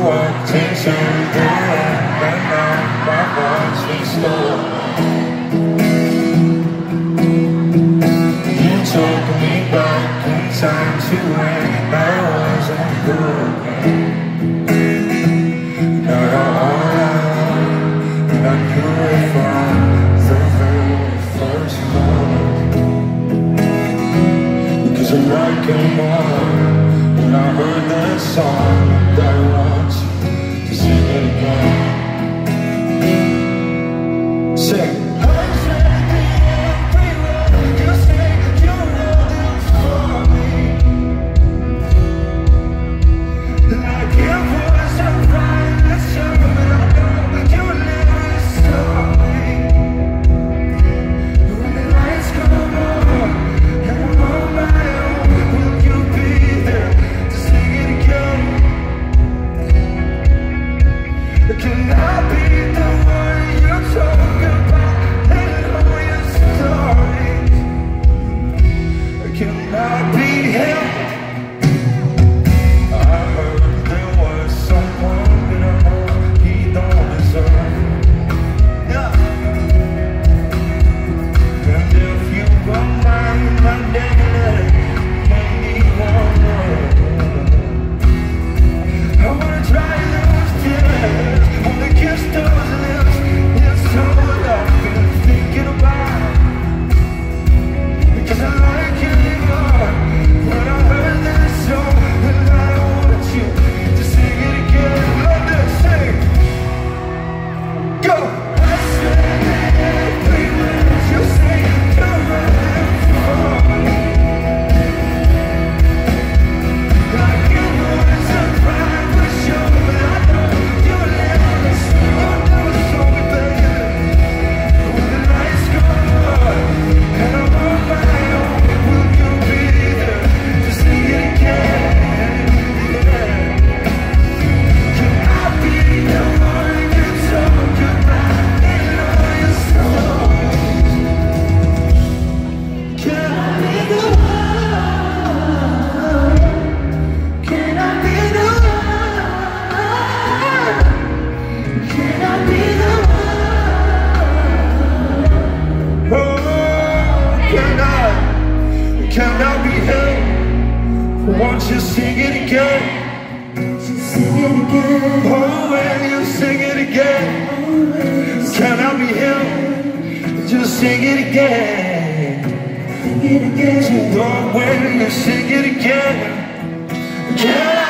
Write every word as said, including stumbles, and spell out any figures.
walked into the room, and now my heart's restored. You took me back in time to when I wasn't good. Now you're all I want, and I knew it from the very first moment. Because the night came on when I heard that song that I want you to sing it again. Sing. Can I be held? Won't you sing it again? Sing it again. Oh, when you sing it again. Can I be held? Just sing it again. Sing it again. Oh, when you sing it again. Can